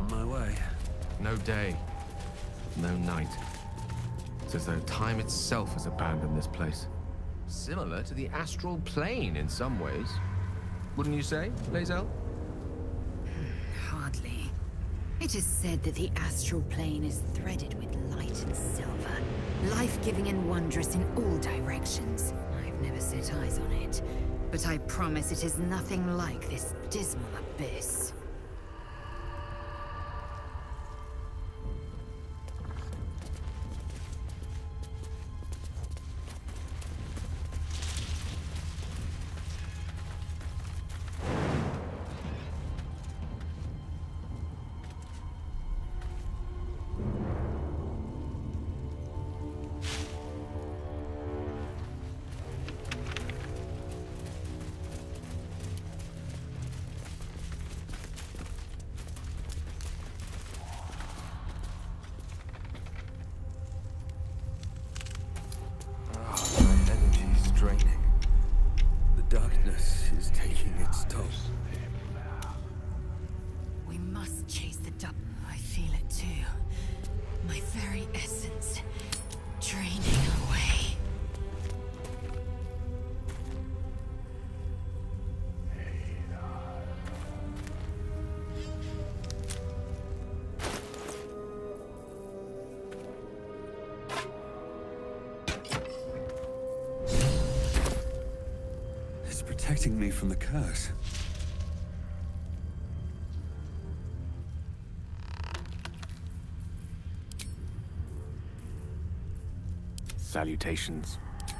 On my way. No day, no night. It's as though time itself has abandoned this place. Similar to the astral plane in some ways. Wouldn't you say, Lae'zel? Hardly. It is said that the astral plane is threaded with light and silver, life-giving and wondrous in all directions. I've never set eyes on it, but I promise it is nothing like this dismal abyss. Protecting me from the curse. Salutations.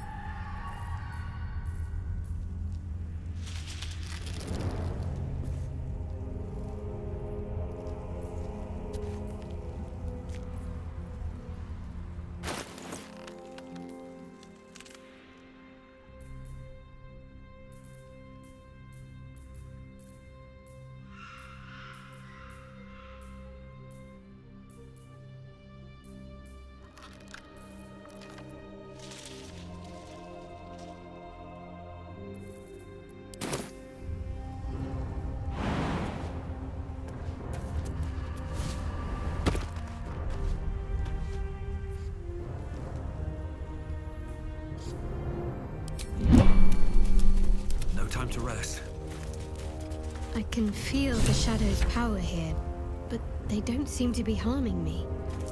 Time to rest. I can feel the shadow's power here, but they don't seem to be harming me.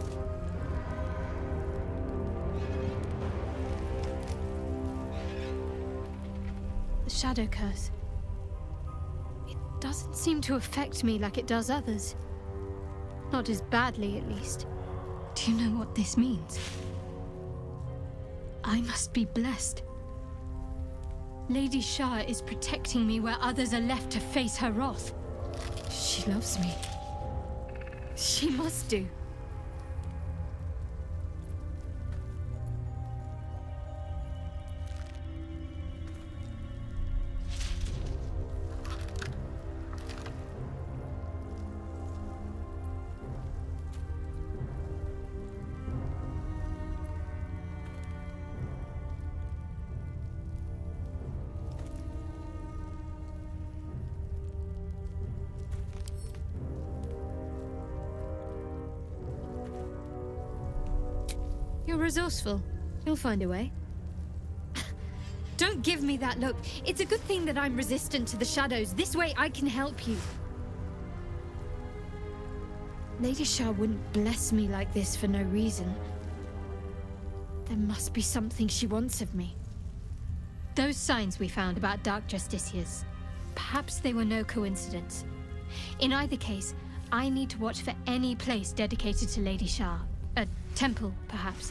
The shadow curse. It doesn't seem to affect me like it does others. Not as badly, at least. Do you know what this means? I must be blessed. Lady Shah is protecting me where others are left to face her wrath. She loves me. She must do. You're resourceful. You'll find a way. Don't give me that look. It's a good thing that I'm resistant to the shadows. This way I can help you. Lady Shah wouldn't bless me like this for no reason. There must be something she wants of me. Those signs we found about Dark Justiciars, perhaps they were no coincidence. In either case, I need to watch for any place dedicated to Lady Shah. A temple, perhaps.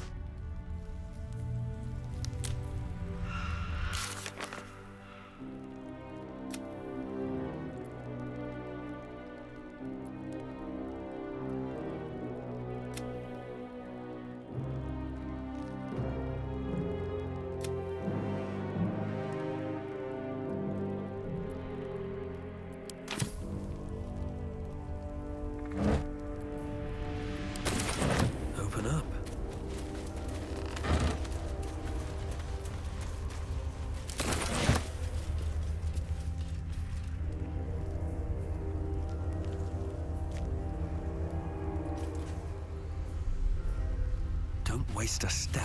waste a step.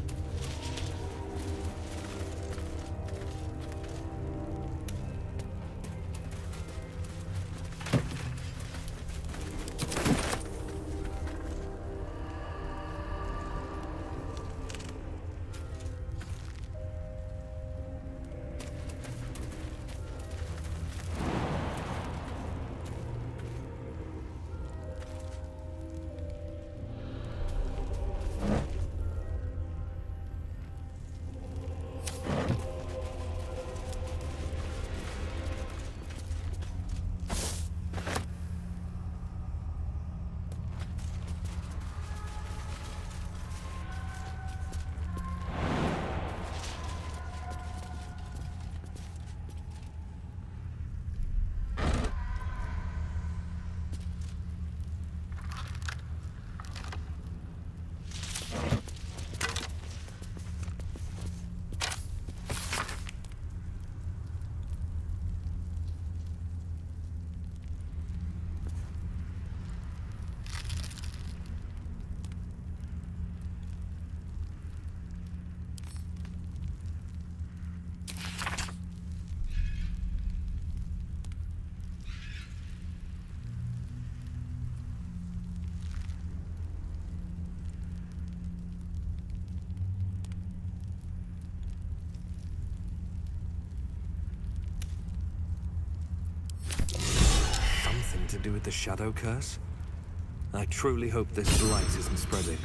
To do with the shadow curse? I truly hope this light isn't spreading.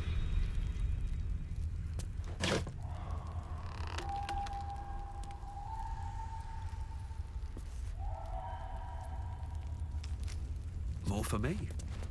More for me.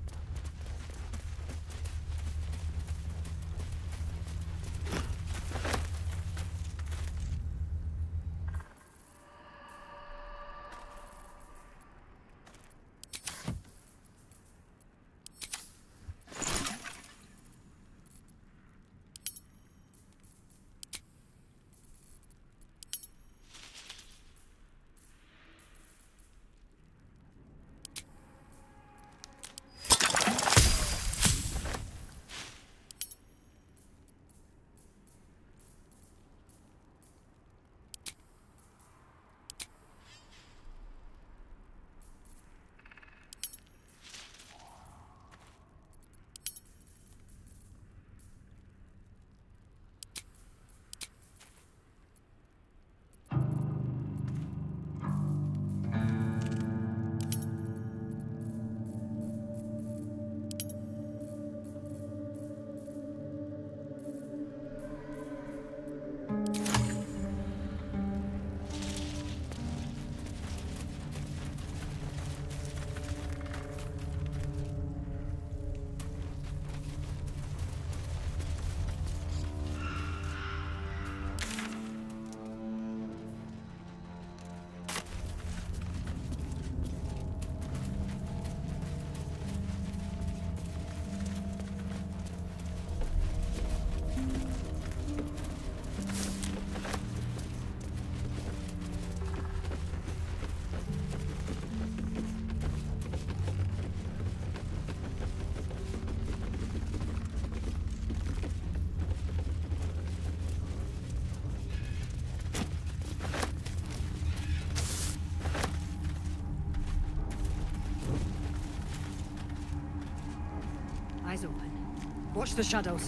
Eyes open. Watch the shadows.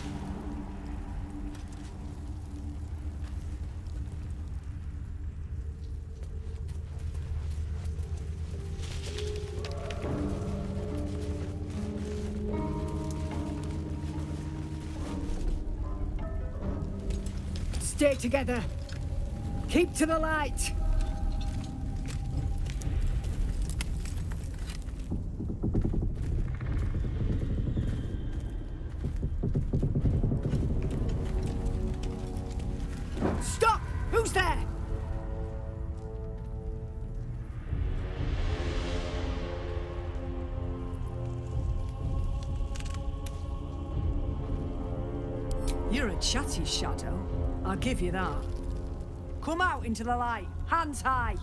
Stay together. Keep to the light. Stop! Who's there? You're a chatty shadow. I'll give you that. Come out into the light, hands high.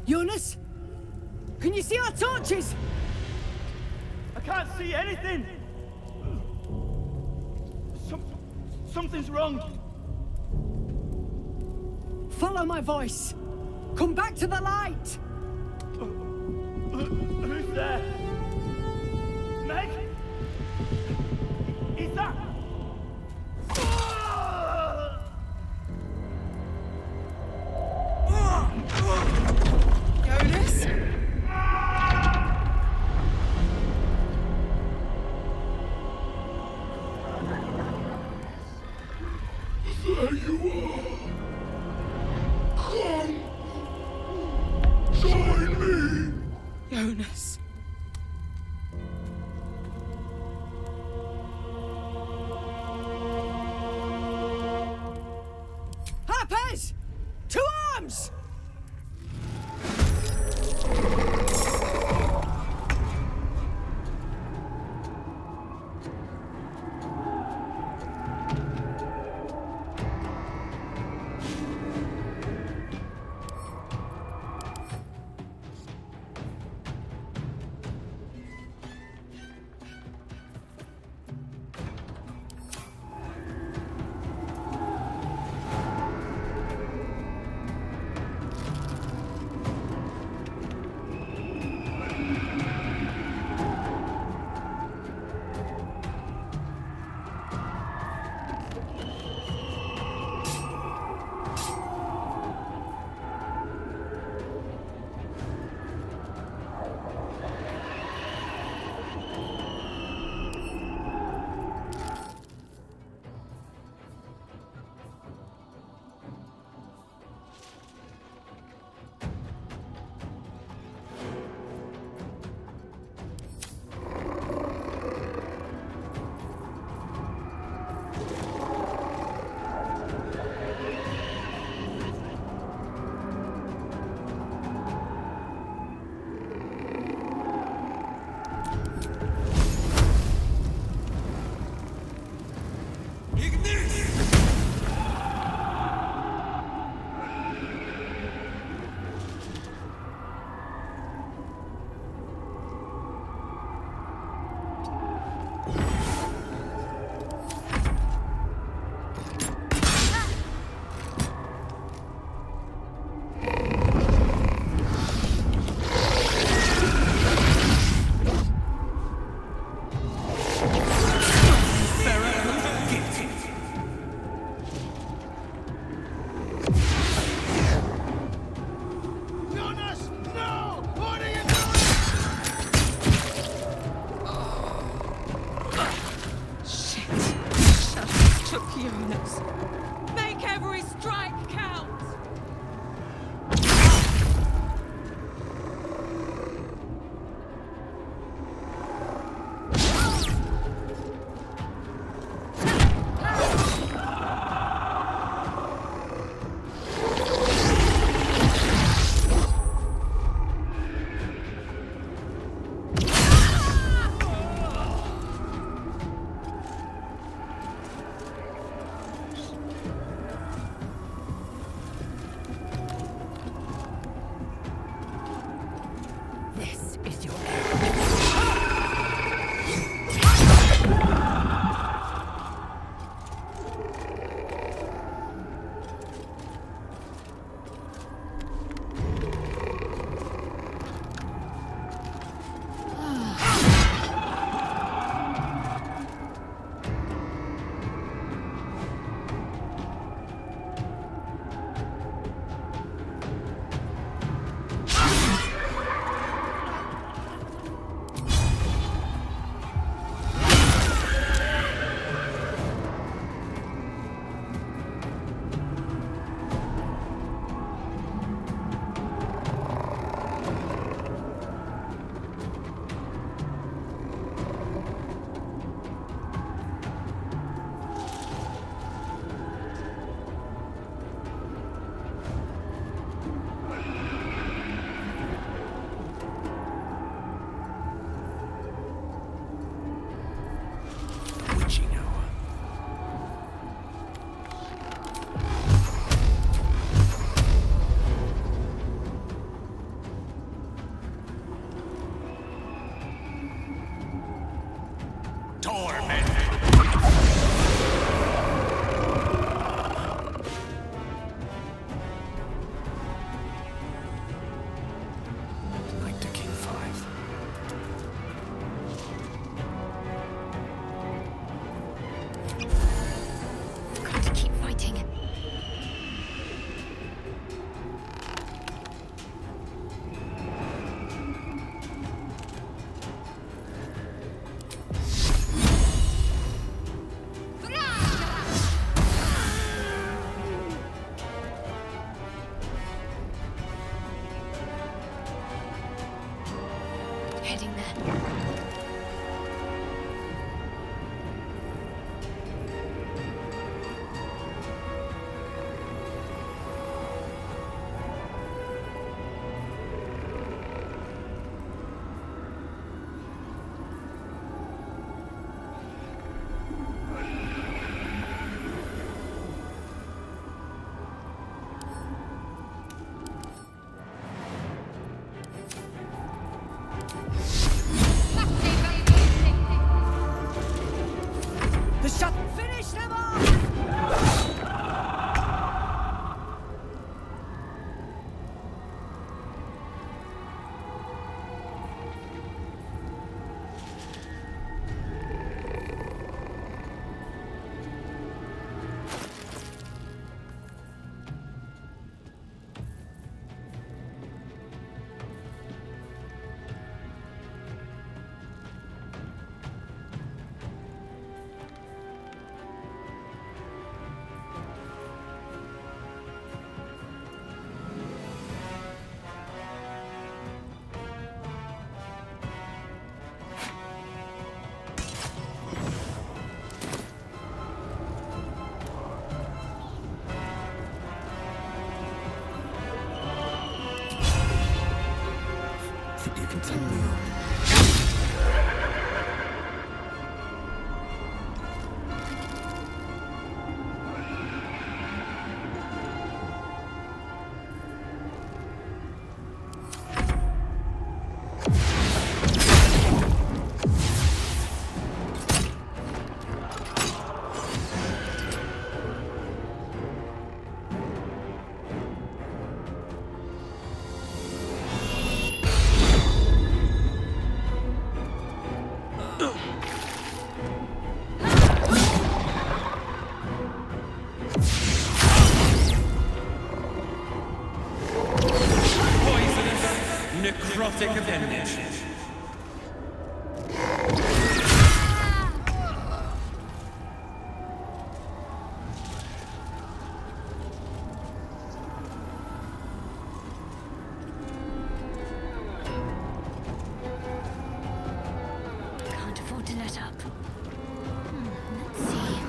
Jonas? Can you see our torches? I can't see anything! Something's wrong. Follow my voice. Come back to the light. Who's there? Meg? Is that... Jonas? There you are. Come. Join me. Jonas. Harpers! To arms! heading there. Necrotic appendage. Can't afford to let up. Let's see.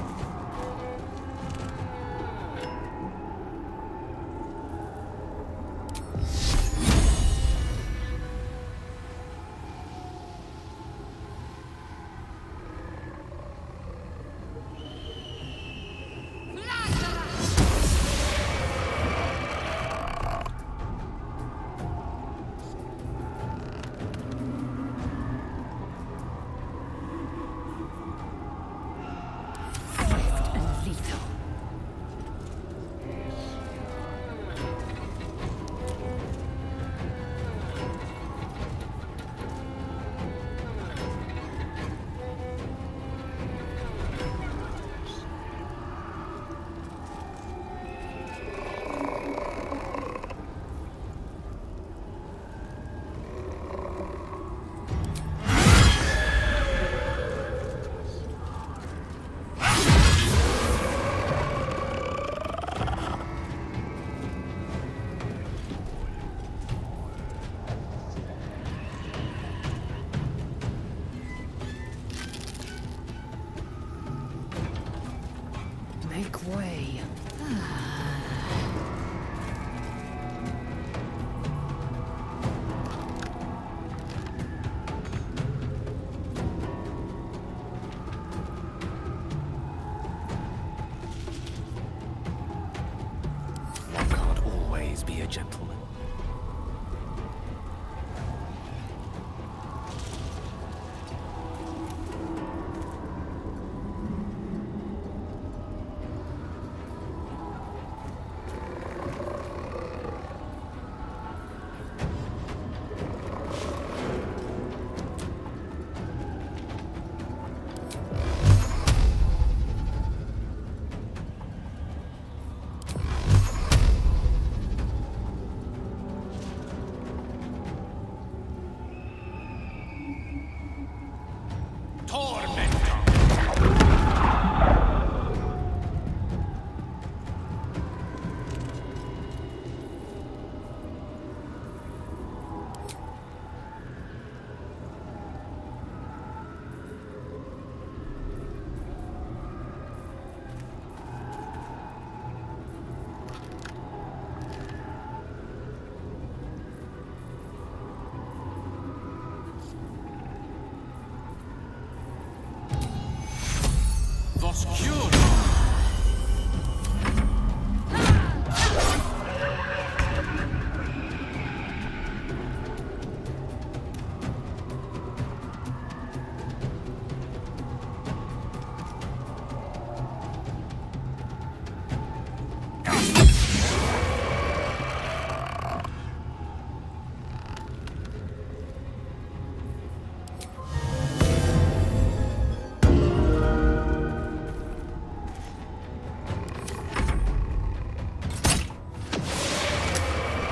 Make way. One can't always be a gentleman.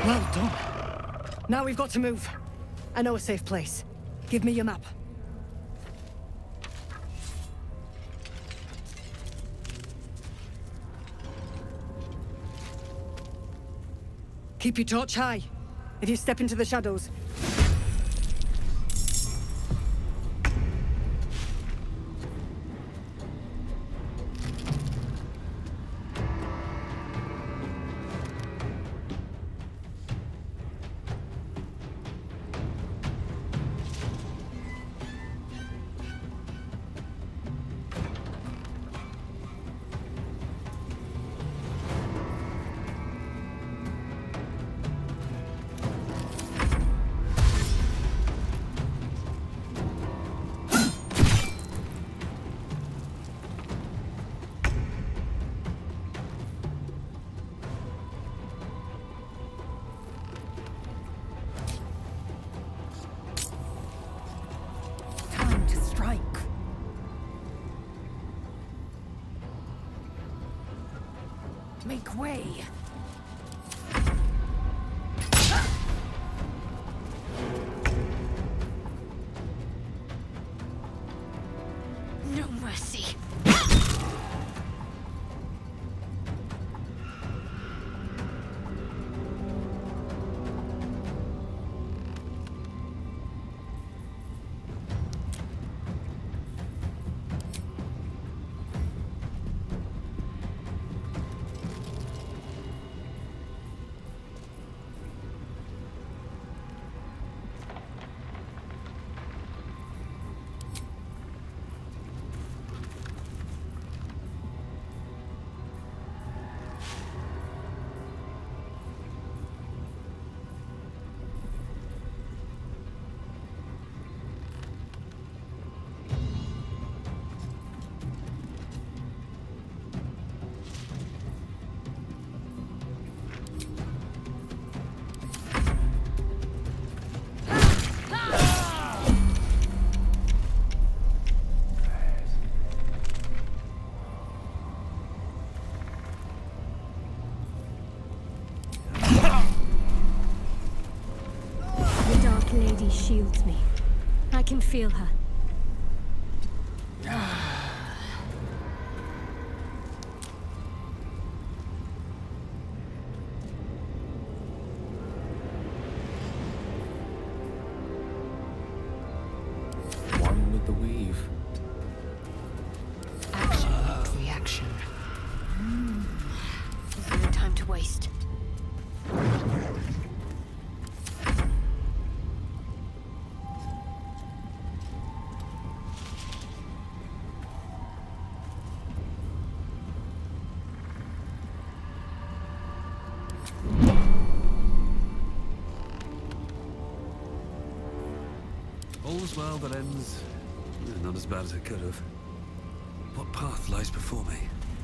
Well done. Now we've got to move. I know a safe place. Give me your map. Keep your torch high. If you step into the shadows, make way. No mercy. Shields me. I can feel her. One with the weave. Action meets reaction. There's no time to waste. All's well that ends not as bad as it could have. What path lies before me?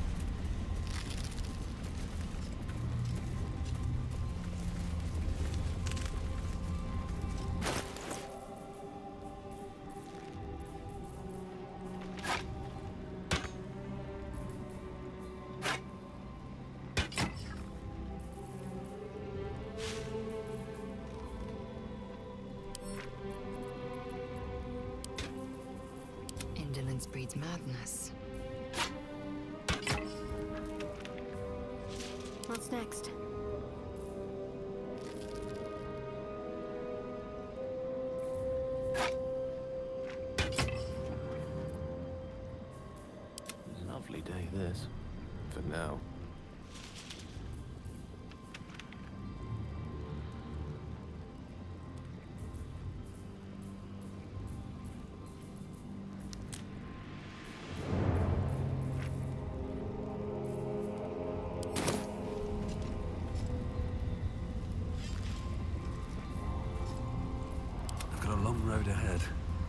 Indolence breeds madness. What's next? Lovely day, this. For now. I've got a long road ahead.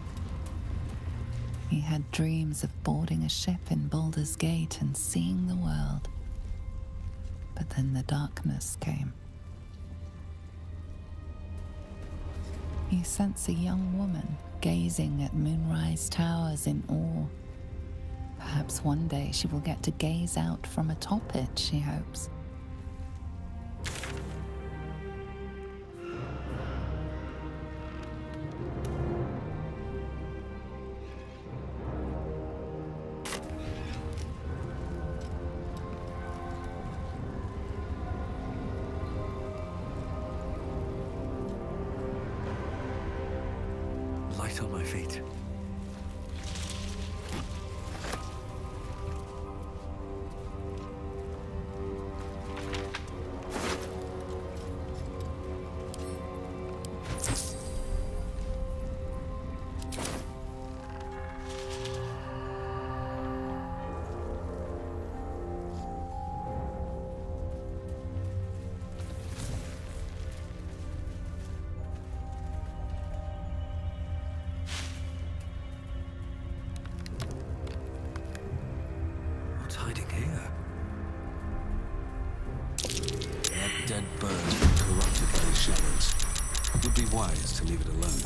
He had dreams of boarding a ship in Baldur's Gate and seeing the world. But then the darkness came. He sensed a young woman gazing at moonrise towers in awe. Perhaps one day she will get to gaze out from atop it, she hopes. right on my feet. Hiding here? That dead bird corrupted by the shadows. It would be wise to leave it alone.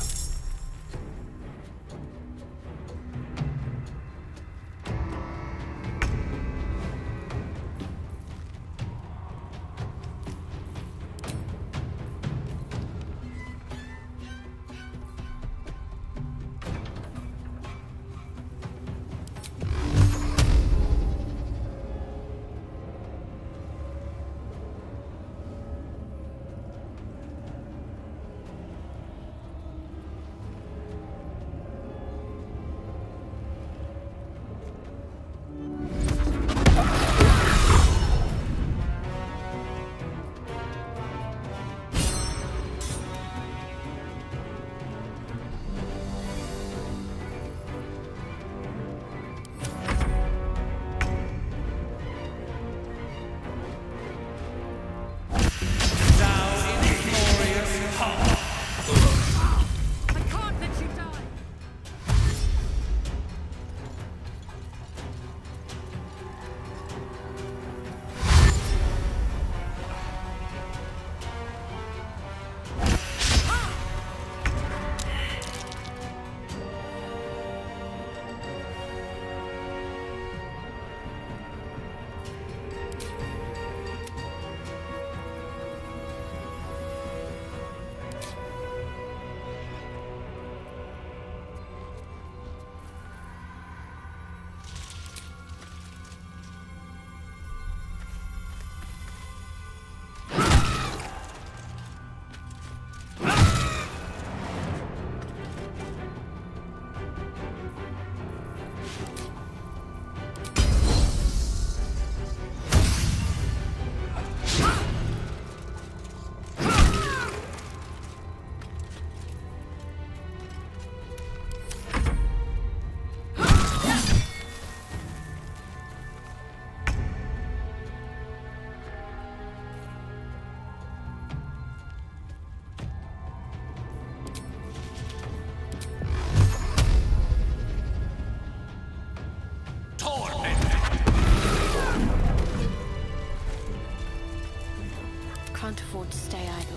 Can't afford to stay idle.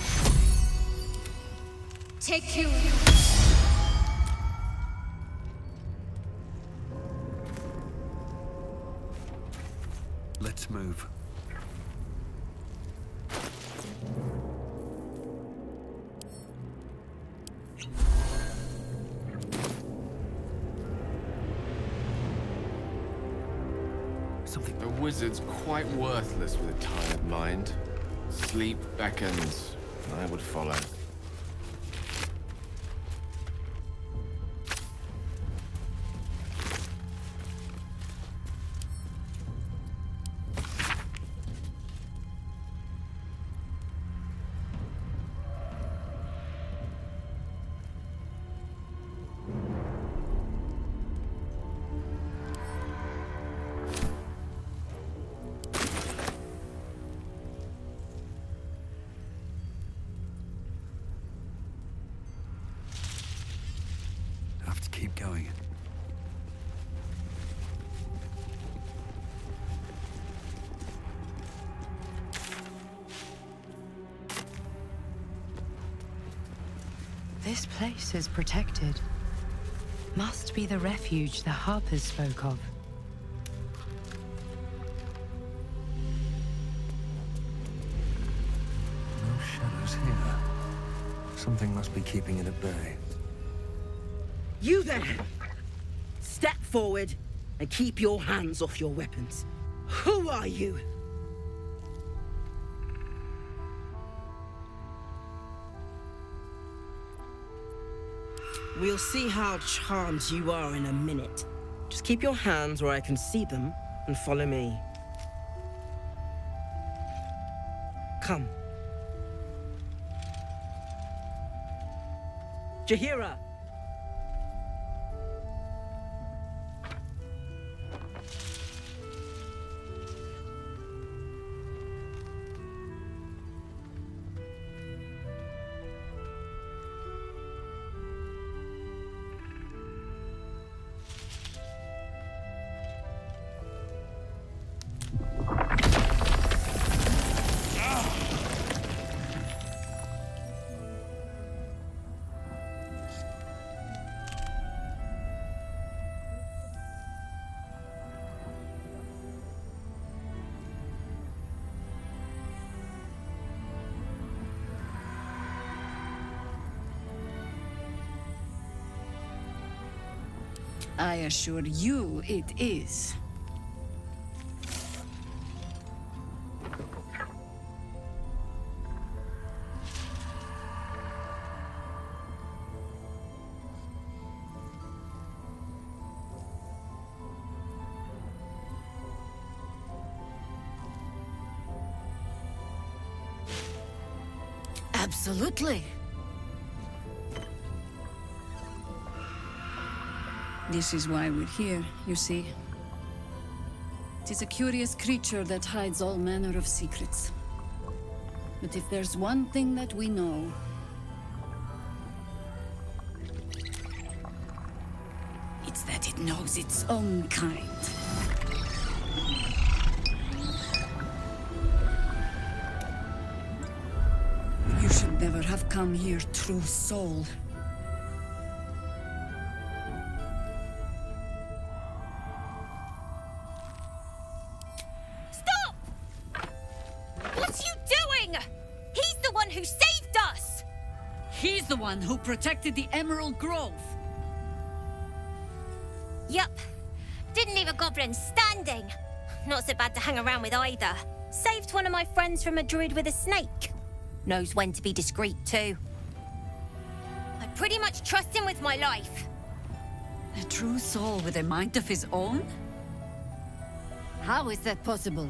Take you. Let's move. A wizard's quite worthless with a tired mind. Sleep beckons, and I would follow. Keep going. This place is protected. Must be the refuge the Harpers spoke of. No shadows here. Something must be keeping it at bay. You there! Step forward and keep your hands off your weapons. Who are you? We'll see how charmed you are in a minute. Just keep your hands where I can see them and follow me. Come. Jaheira! I assure you it is. Absolutely. This is why we're here, you see. It is a curious creature that hides all manner of secrets. But if there's one thing that we know, it's that it knows its own kind. You should never have come here, true soul. Who protected the Emerald Grove. Yup. Didn't leave a goblin standing. Not so bad to hang around with either. Saved one of my friends from a druid with a snake. Knows when to be discreet too. I pretty much trust him with my life. A true soul with a mind of his own? How is that possible?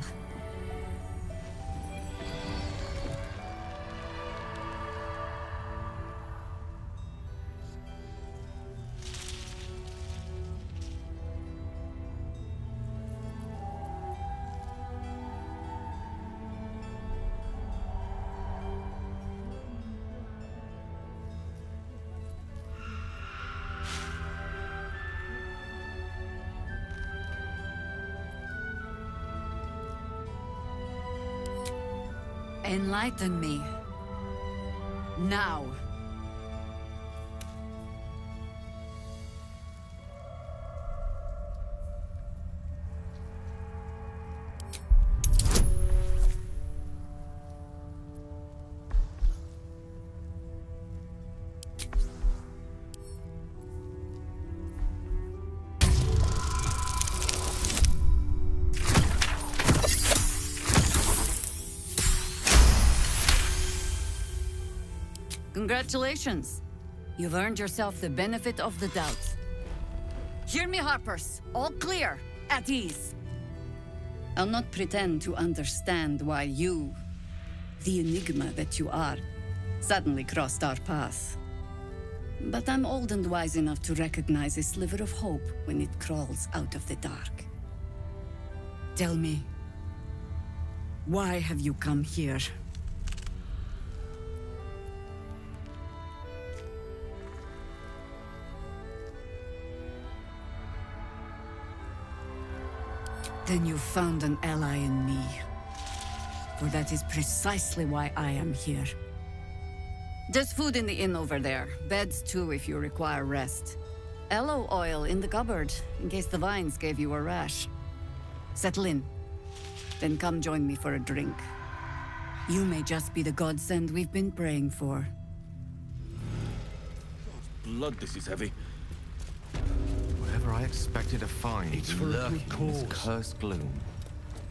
Enlighten me. Now. Congratulations. You've earned yourself the benefit of the doubt. Hear me, Harpers. All clear. At ease. I'll not pretend to understand why you, the enigma that you are, suddenly crossed our path. But I'm old and wise enough to recognize a sliver of hope when it crawls out of the dark. Tell me, why have you come here? Then you found an ally in me. For that is precisely why I am here. There's food in the inn over there. Beds too if you require rest. Aloe oil in the cupboard, in case the vines gave you a rash. Settle in. Then come join me for a drink. You may just be the godsend we've been praying for. Blood, this is heavy. Whatever I expected to find, It's for a lurking good in this cause. cursed gloom.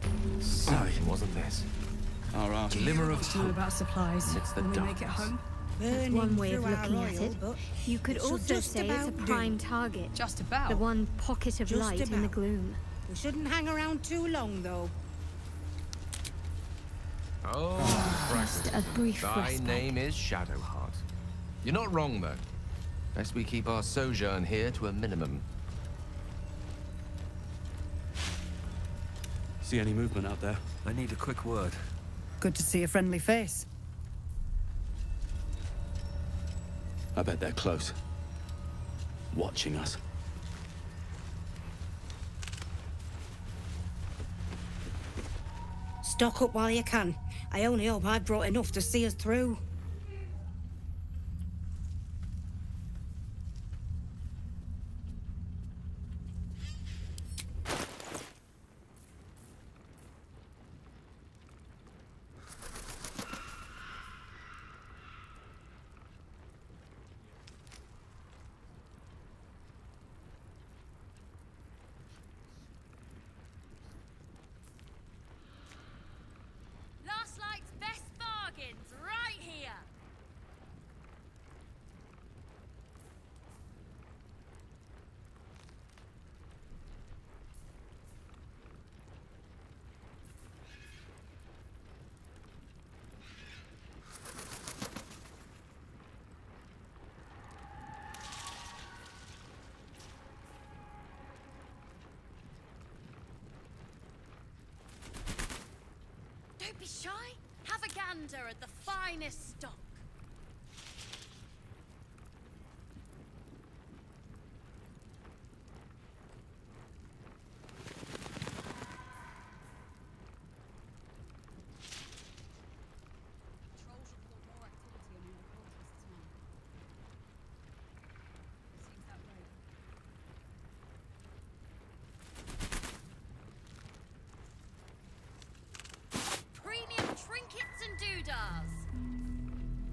Something wasn't this? All right. Glimmer of What's to know hope about supplies amidst the when we make it darkness. home? That's one way of looking at it. You could also say it's a prime target. Just about. The one pocket of Just light in the gloom. We shouldn't hang around too long, though. Oh, Just a brief thy respite. name is Shadowheart. You're not wrong, though. Best we keep our sojourn here to a minimum. See any movement out there? I need a quick word. Good to see a friendly face. I bet they're close. Watching us. Stock up while you can. I only hope I've brought enough to see us through. Last Light's best bargains, right here! Don't be shy. Have a gander at the finest stock. Premium trinkets and doodahs.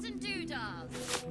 and doodahs.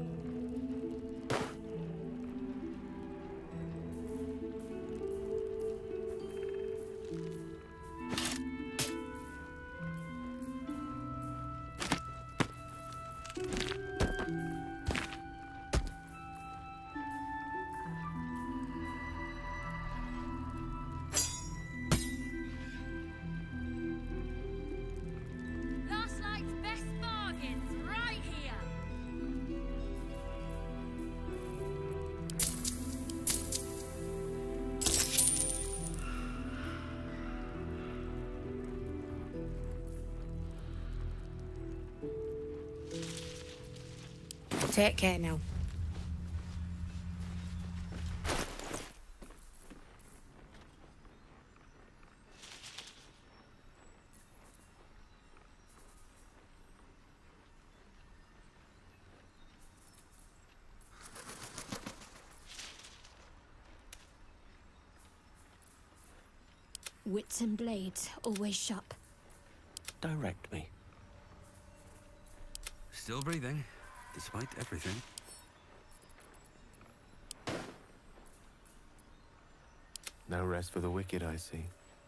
Take care now. Wits and blades, always sharp. Direct me. Still breathing, despite everything. No rest for the wicked, I see.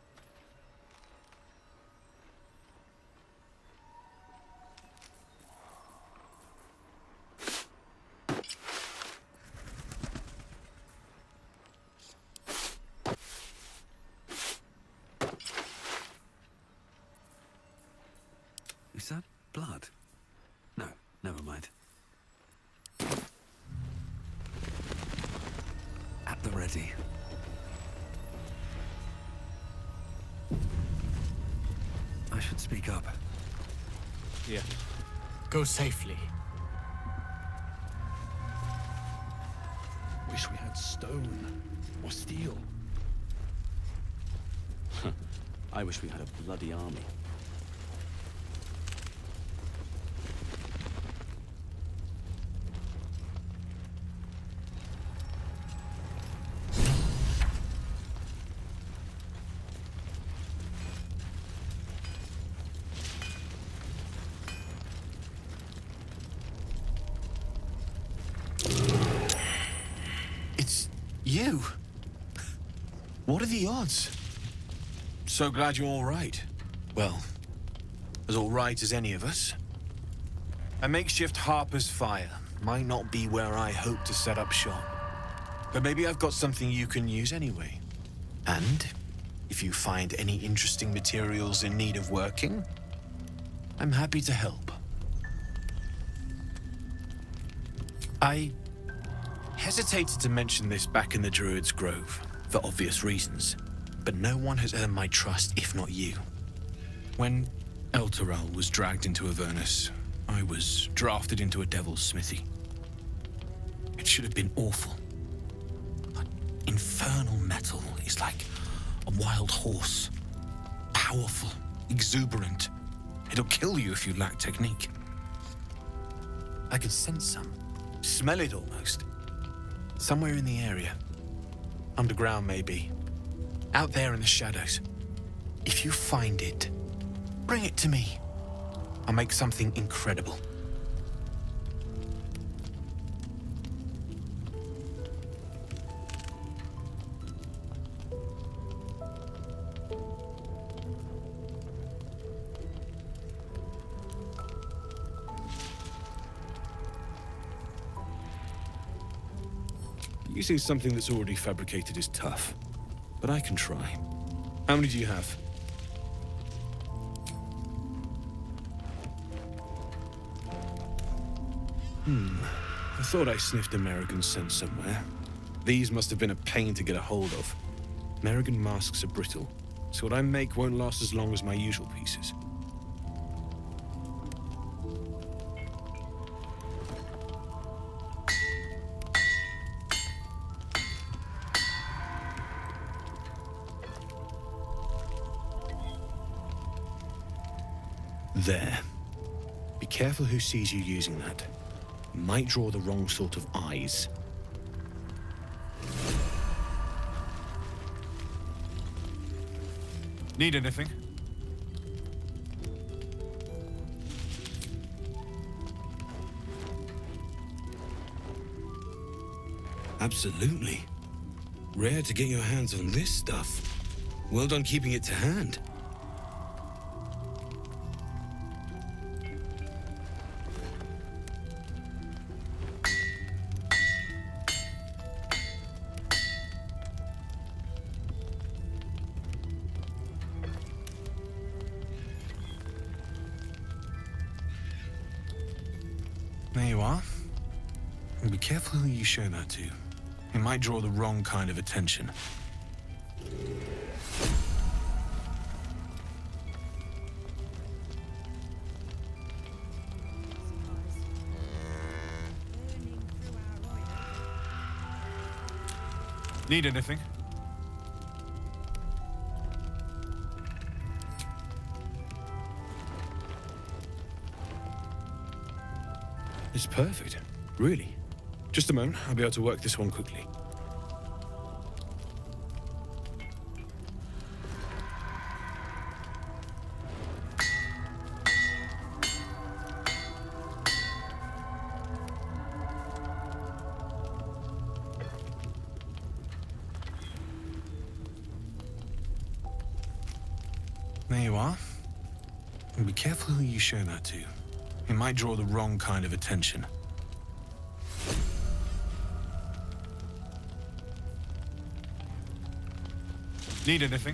Is that blood? No, never mind. At the ready. I should speak up. Yeah. Go safely. Wish we had stone or steel. I wish we had a bloody army. You? What are the odds? So glad you're all right. Well, as all right as any of us. A makeshift Harper's fire might not be where I hope to set up shop. But maybe I've got something you can use anyway. And if you find any interesting materials in need of working, I'm happy to help. I hesitated to mention this back in the Druid's Grove, for obvious reasons, but no one has earned my trust if not you. When Elturel was dragged into Avernus, I was drafted into a devil's smithy. It should have been awful. But infernal metal is like a wild horse. Powerful, exuberant. It'll kill you if you lack technique. I could sense some, smell it almost. Somewhere in the area. Underground, maybe. Out there in the shadows. If you find it, bring it to me. I'll make something incredible. Using something that's already fabricated is tough, but I can try. How many do you have? I thought I sniffed American scent somewhere. These must have been a pain to get a hold of. American masks are brittle, so what I make won't last as long as my usual pieces. There. Be careful who sees you using that. Might draw the wrong sort of eyes. Need anything? Absolutely. Rare to get your hands on this stuff. Well done keeping it to hand. There you are. And be careful who you show that to. It might draw the wrong kind of attention. Need anything? It's perfect. Really. Just a moment, I'll be able to work this one quickly. There you are. And be careful who you show that to. It might draw the wrong kind of attention. Need anything?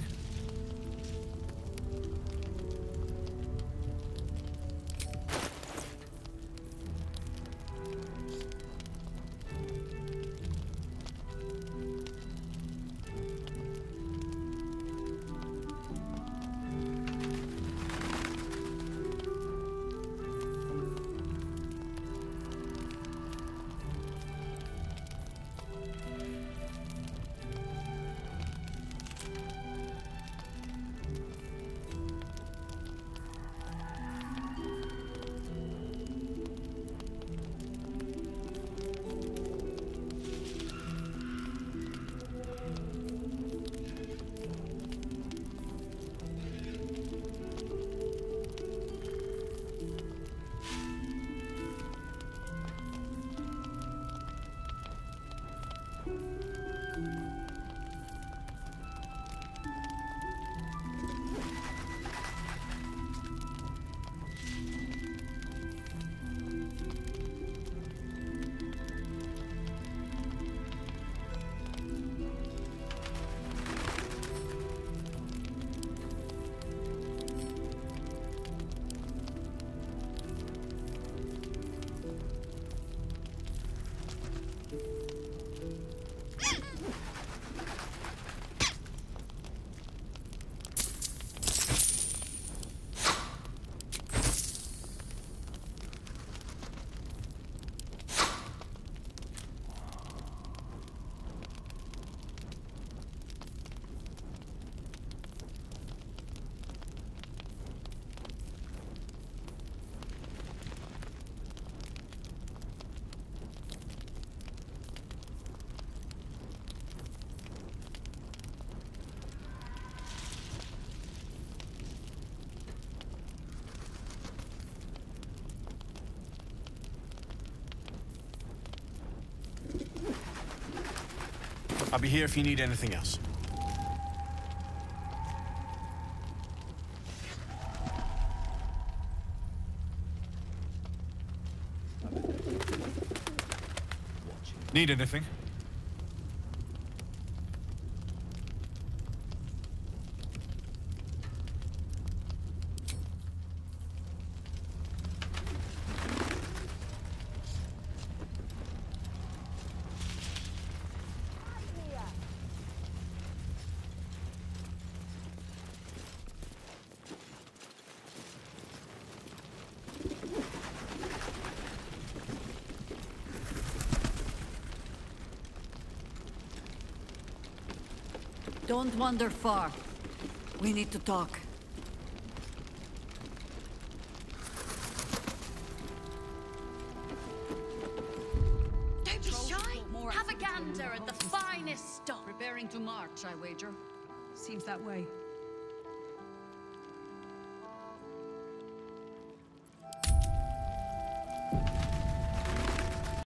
I'll be here if you need anything else. Need anything? Don't wander far. We need to talk. Don't be shy. Have a gander at the finest stock. Preparing to march, I wager. Seems that way.